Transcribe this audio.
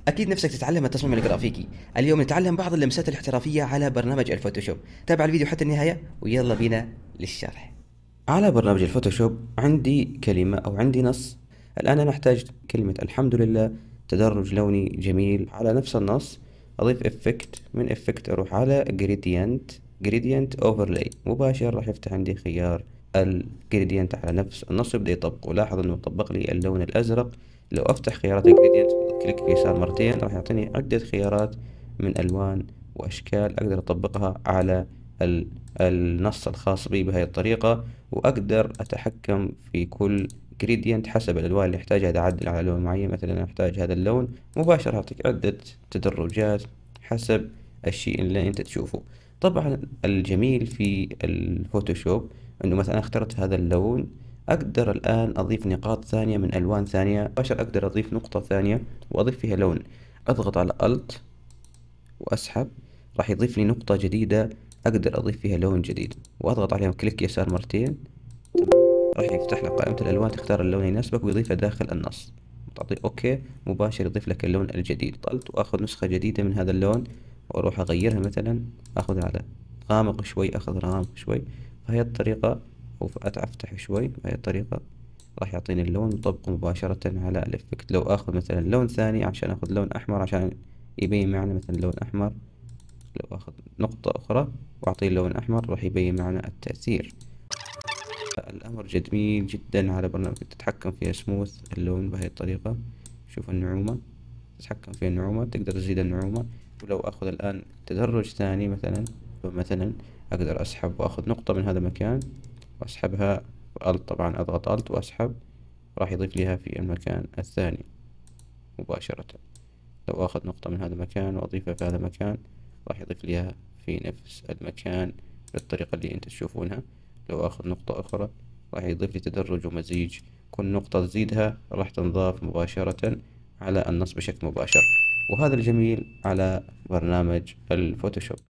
أكيد نفسك تتعلم التصميم الجرافيكي. اليوم نتعلم بعض اللمسات الاحترافية على برنامج الفوتوشوب. تابع الفيديو حتى النهاية ويلا بينا للشرح. على برنامج الفوتوشوب عندي كلمة أو عندي نص. الآن أنا أحتاج كلمة الحمد لله، تدرج لوني جميل. على نفس النص أضيف إفكت، من إفكت أروح على جريدينت أوفرلاي، مباشر راح يفتح عندي خيار الجريدينت على نفس النص يبدأ يطبق. ولاحظ إنه طبق لي اللون الأزرق. لو أفتح خيارات الجريدينت كليك يسار مرتين راح يعطيني عدة خيارات من ألوان وأشكال أقدر أطبقها على النص الخاص بي بهذه الطريقة. وأقدر أتحكم في كل جريدينت حسب الألوان اللي أحتاجها. إذا أعدل على لون معين، مثلا أنا أحتاج هذا اللون، مباشرة أعطيك عدة تدرجات حسب الشيء اللي أنت تشوفه. طبعا الجميل في الفوتوشوب أنه مثلا اخترت هذا اللون، أقدر الآن أضيف نقاط ثانية من ألوان ثانية مباشرة. أقدر أضيف نقطة ثانية وأضيف فيها لون، أضغط على Alt وأسحب، راح يضيف لي نقطة جديدة أقدر أضيف فيها لون جديد، وأضغط عليهم كليك يسار مرتين. تمام، راح يفتح لك قائمة الألوان، تختار اللون اللي يناسبك ويضيفه داخل النص. تعطيه أوكي، مباشر يضيف لك اللون الجديد. طلت وآخذ نسخة جديدة من هذا اللون وأروح أغيرها، مثلا آخذ على غامق شوي، أخضر غامق شوي، بهي الطريقة. أفتح شوي بهي الطريقة، راح يعطيني اللون وطبقه مباشرة على الإفكت. لو آخذ مثلا لون ثاني عشان آخذ لون أحمر عشان يبين معنا مثلا لون أحمر، لو أخذ نقطة أخرى وأعطيه لون أحمر راح يبين معنا التأثير. الأمر جميل جدا على برنامج تتحكم فيها سموث اللون بهذه الطريقة. شوف النعومة، تتحكم فيها النعومة، تقدر تزيد النعومة. ولو أخذ الآن تدرج ثاني مثلا، فمثلا أقدر أسحب وأخذ نقطة من هذا المكان وأسحبها طبعا أضغط ألت وأسحب، راح يضيف ليها في المكان الثاني مباشرة. لو أخذ نقطة من هذا المكان وأضيفها في هذا المكان راح يضيف ليها في نفس المكان بالطريقة اللي انت تشوفونها. لو أخذ نقطة أخرى راح يضيف لي تدرج ومزيج، كل نقطة تزيدها راح تنضاف مباشرة على النص بشكل مباشر. وهذا الجميل على برنامج الفوتوشوب.